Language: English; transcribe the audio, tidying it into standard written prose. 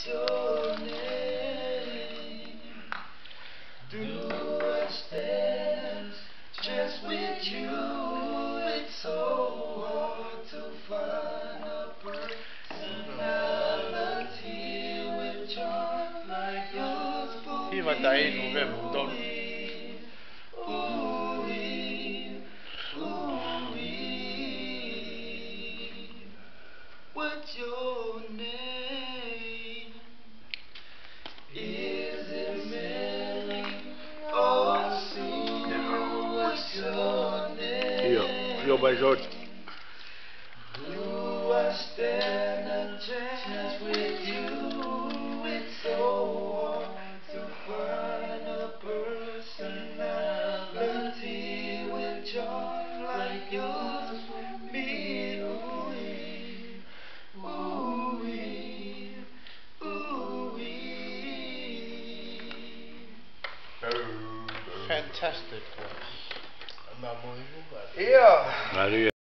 your name? Do I stand just with you? It's so hard to find a personality with charm like yours. He var dejlig november. What's your name? Is it Millie or Sue? What's your name? Hier bei George. Do I stand a chance with you? It's so hard to find a personality with charm like yours. Me, ooh-wee, ooh-wee, ooh-wee. Fantastic. Yeah.